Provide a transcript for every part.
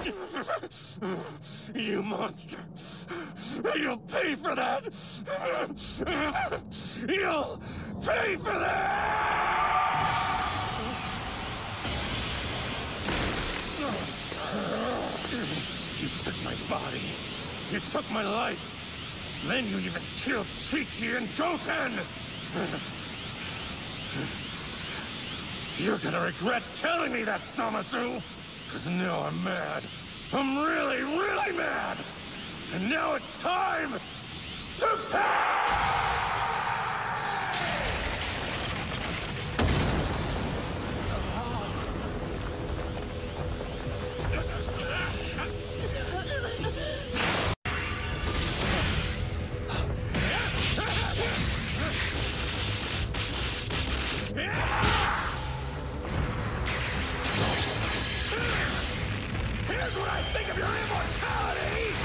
You monster! You'll pay for that! You'll pay for that! You took my body. You took my life. Then you even killed Chi-Chi and Goten! You're gonna regret telling me that, Zamasu! Cause now I'm mad. I'm really, really mad! And now it's time to pay! Here's what I think of your immortality!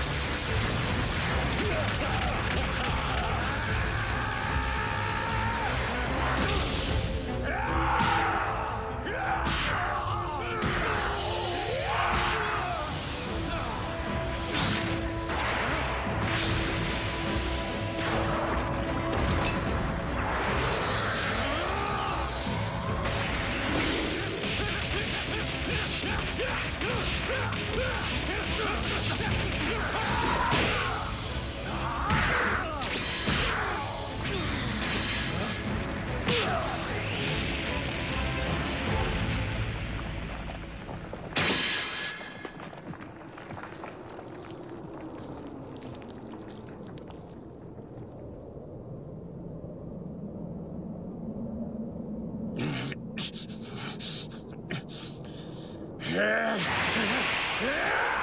Yeah.